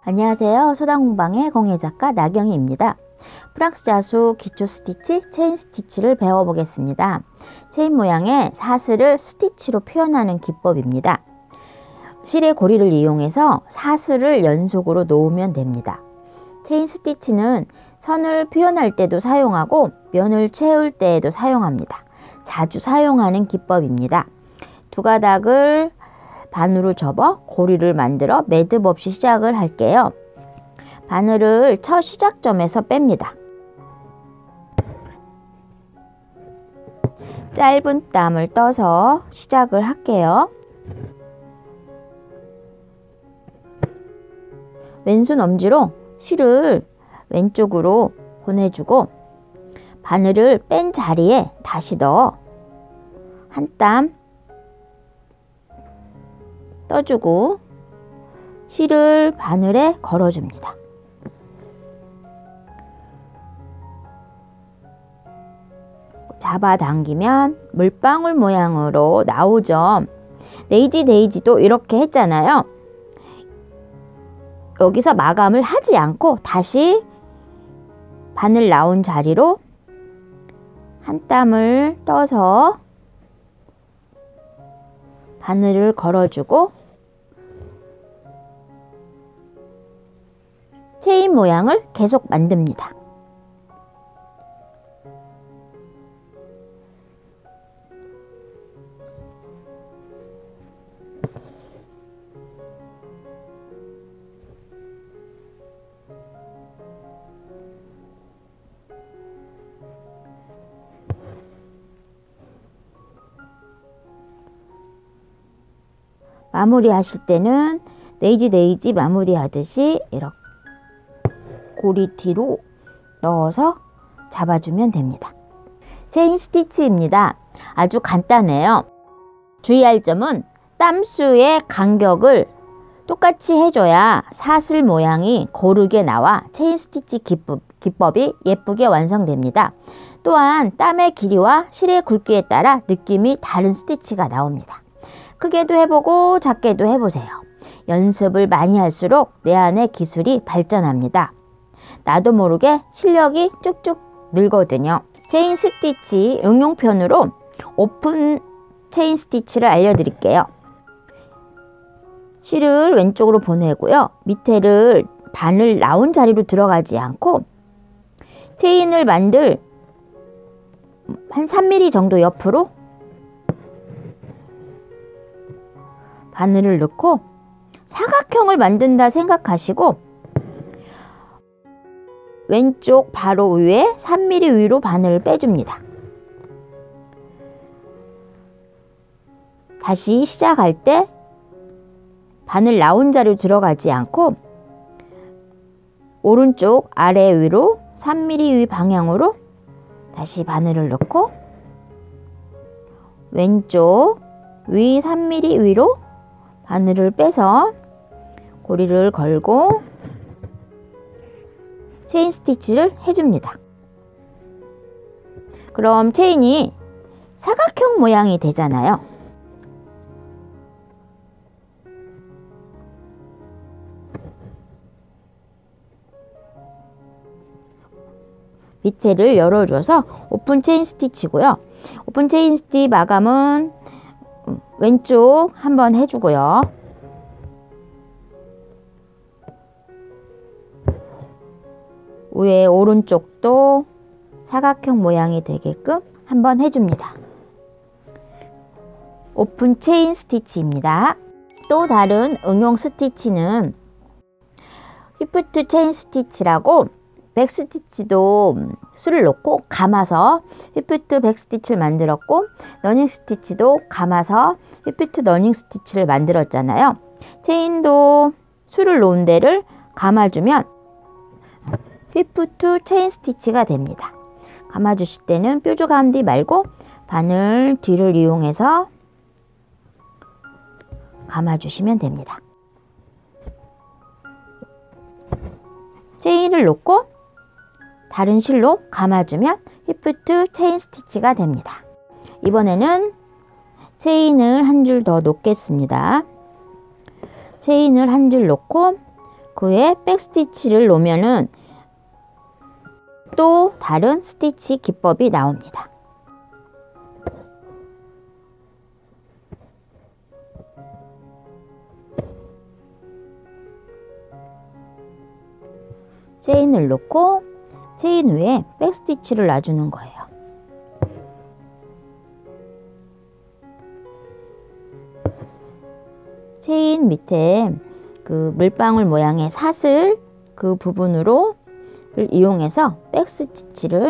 안녕하세요. 소단공방의 공예작가 나경희입니다. 프랑스 자수 기초 스티치, 체인 스티치를 배워보겠습니다. 체인 모양의 사슬을 스티치로 표현하는 기법입니다. 실의 고리를 이용해서 사슬을 연속으로 놓으면 됩니다. 체인 스티치는 선을 표현할 때도 사용하고 면을 채울 때에도 사용합니다. 자주 사용하는 기법입니다. 두 가닥을 반으로 접어 고리를 만들어 매듭 없이 시작을 할게요. 바늘을 첫 시작점에서 뺍니다. 짧은 땀을 떠서 시작을 할게요. 왼손 엄지로 실을 왼쪽으로 보내주고 바늘을 뺀 자리에 다시 넣어 한 땀 떠주고 실을 바늘에 걸어줍니다. 잡아당기면 물방울 모양으로 나오죠. 데이지도 이렇게 했잖아요. 여기서 마감을 하지 않고 다시 바늘 나온 자리로 한 땀을 떠서 바늘을 걸어주고 체인 모양을 계속 만듭니다. 마무리 하실 때는 데이지 마무리 하듯이 이렇게 고리 뒤로 넣어서 잡아주면 됩니다. 체인 스티치입니다. 아주 간단해요. 주의할 점은 땀수의 간격을 똑같이 해줘야 사슬 모양이 고르게 나와 체인 스티치 기법이 예쁘게 완성됩니다. 또한 땀의 길이와 실의 굵기에 따라 느낌이 다른 스티치가 나옵니다. 크게도 해보고 작게도 해보세요. 연습을 많이 할수록 내 안의 기술이 발전합니다. 나도 모르게 실력이 쭉쭉 늘거든요. 체인 스티치 응용편으로 오픈 체인 스티치를 알려드릴게요. 실을 왼쪽으로 보내고요. 밑에를 바늘 나온 자리로 들어가지 않고 체인을 만들 한 3mm 정도 옆으로 바늘을 넣고 사각형을 만든다 생각하시고 왼쪽 바로 위에 3mm 위로 바늘을 빼줍니다. 다시 시작할 때 바늘 나온 자리로 들어가지 않고 오른쪽 아래 위로 3mm 위 방향으로 다시 바늘을 넣고 왼쪽 위 3mm 위로 바늘을 빼서 고리를 걸고 체인 스티치를 해줍니다. 그럼 체인이 사각형 모양이 되잖아요. 밑에를 열어줘서 오픈 체인 스티치고요. 오픈 체인 스티치 마감은 왼쪽 한번 해주고요. 위에 오른쪽도 사각형 모양이 되게끔 한번 해줍니다. 오픈 체인 스티치입니다. 또 다른 응용 스티치는 휘프트 체인 스티치라고 백스티치도 술을 넣고 감아서 휘프트 백스티치를 만들었고 러닝 스티치도 감아서 휘프트 러닝 스티치를 만들었잖아요. 체인도 술을 놓은 데를 감아주면 휘프트 체인 스티치가 됩니다. 감아주실 때는 뾰족 감기 말고 바늘 뒤를 이용해서 감아주시면 됩니다. 체인을 놓고 다른 실로 감아주면 휘프트 체인 스티치가 됩니다. 이번에는 체인을 한 줄 더 놓겠습니다. 체인을 한 줄 놓고 그 후에 백스티치를 놓으면은 또 다른 스티치 기법이 나옵니다. 체인을 놓고 체인 위에 백스티치를 놔주는 거예요. 체인 밑에 그 물방울 모양의 사슬 그 부분으로 이용해서 백스티치를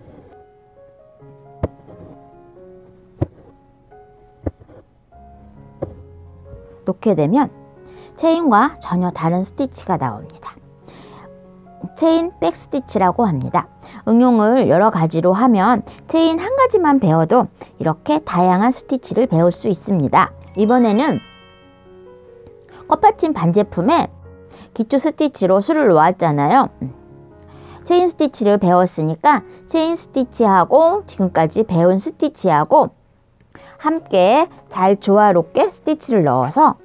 놓게 되면 체인과 전혀 다른 스티치가 나옵니다. 체인 백스티치라고 합니다. 응용을 여러 가지로 하면 체인 한 가지만 배워도 이렇게 다양한 스티치를 배울 수 있습니다. 이번에는 꽃받침 반제품에 기초 스티치로 수를 놓았잖아요. 체인 스티치를 배웠으니까 체인 스티치하고 지금까지 배운 스티치하고 함께 잘 조화롭게 스티치를 넣어서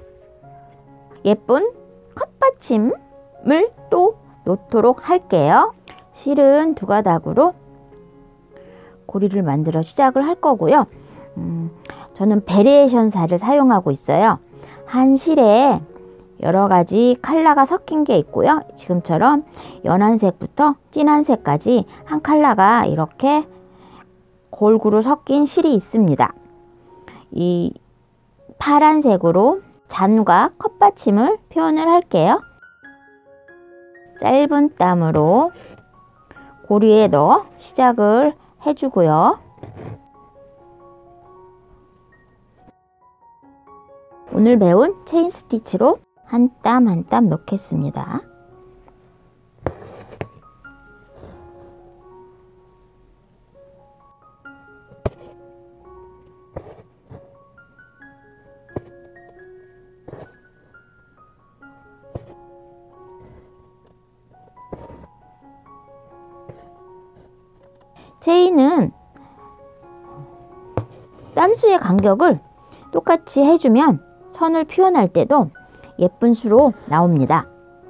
예쁜 컵받침을 또 놓도록 할게요. 실은 두 가닥으로 고리를 만들어 시작을 할 거고요. 저는 베리에이션살을 사용하고 있어요. 한 실에 여러 가지 컬러가 섞인 게 있고요. 지금처럼 연한 색부터 진한 색까지 한 컬러가 이렇게 골고루 섞인 실이 있습니다. 이 파란색으로 잔과 컵받침을 표현을 할게요. 짧은 땀으로 고리에 넣어 시작을 해주고요. 오늘 배운 체인 스티치로 한 땀 한 땀 넣겠습니다. 체인은 땀수의 간격을 똑같이 해주면 선을 표현할 때도 예쁜 수로 나옵니다.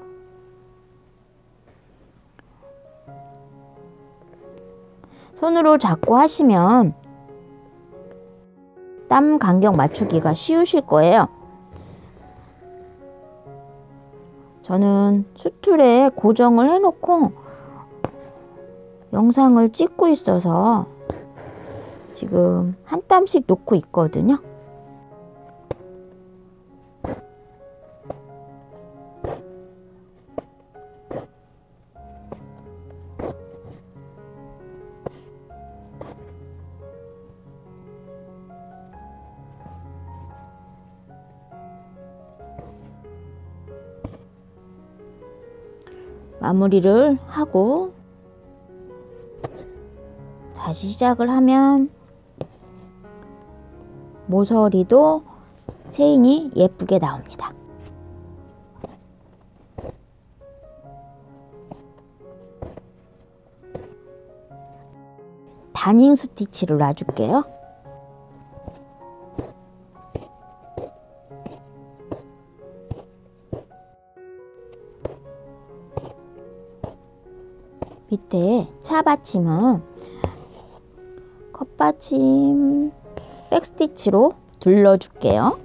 손으로 잡고 하시면 땀 간격 맞추기가 쉬우실 거예요. 저는 수틀에 고정을 해놓고 영상을 찍고 있어서 지금 한 땀씩 놓고 있거든요. 마무리를 하고 다시 시작을 하면 모서리도 체인이 예쁘게 나옵니다. 다닝 스티치를 놔줄게요. 밑에 차받침은 컵받침 백스티치로 둘러줄게요.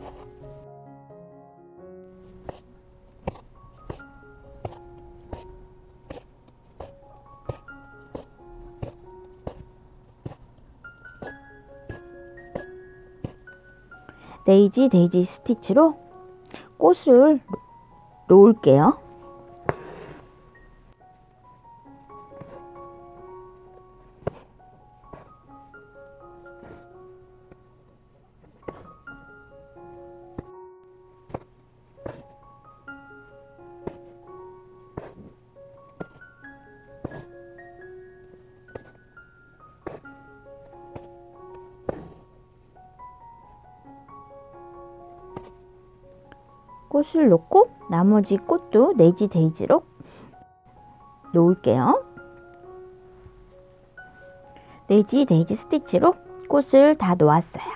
데이지 스티치로 꽃을 놓을게요. 꽃을 놓고 나머지 꽃도 데이지로 놓을게요. 데이지 스티치로 꽃을 다 놓았어요.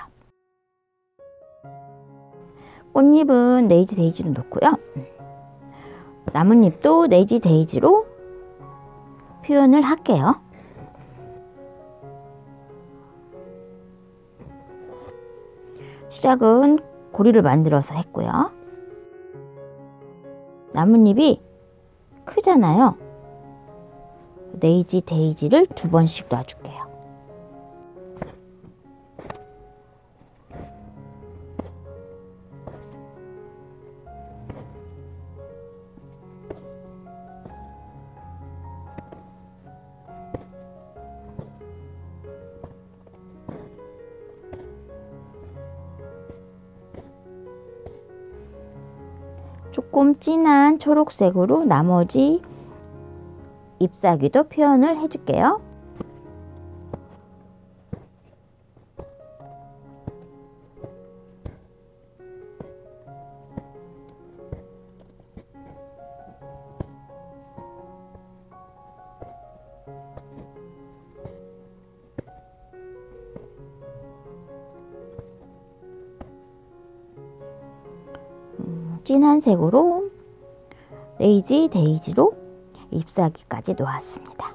꽃잎은 데이지로 놓고요. 나뭇잎도 네이지 데이지로 표현을 할게요. 시작은 고리를 만들어서 했고요. 나뭇잎이 크잖아요. 네이지 데이지를 2번씩 놔줄게요. 조금 진한 초록색으로 나머지 잎사귀도 표현을 해줄게요. 진한 색으로 네이지 데이지로 잎사귀까지 놓았습니다.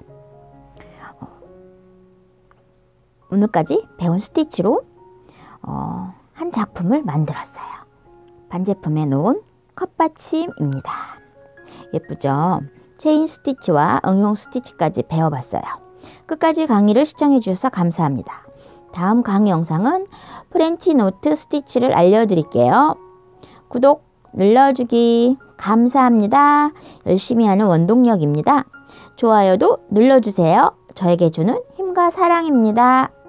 오늘까지 배운 스티치로 한 작품을 만들었어요. 반제품에 놓은 컵받침입니다. 예쁘죠? 체인 스티치와 응용 스티치까지 배워봤어요. 끝까지 강의를 시청해 주셔서 감사합니다. 다음 강의 영상은 프렌치 노트 스티치를 알려드릴게요. 구독 눌러주기 감사합니다. 열심히 하는 원동력입니다. 좋아요도 눌러주세요. 저에게 주는 힘과 사랑입니다.